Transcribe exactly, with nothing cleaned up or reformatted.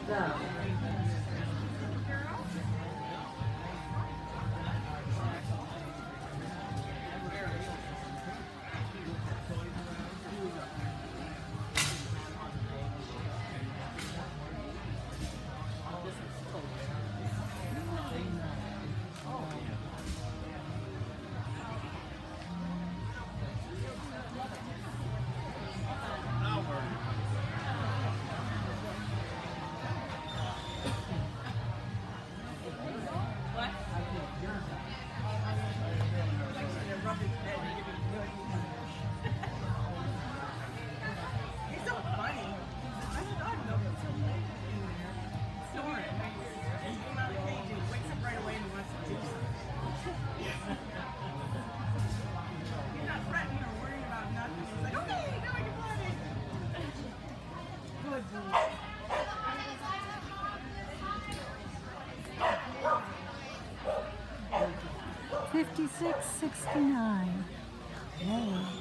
He's so funny. I don't know him so late. Soren. He came out of the cage and he wakes up right away and he wants to do something. He's not fretting or worrying about nothing. He's like, okay, now I can play. Good boy. fifty-six sixty-nine. Hey.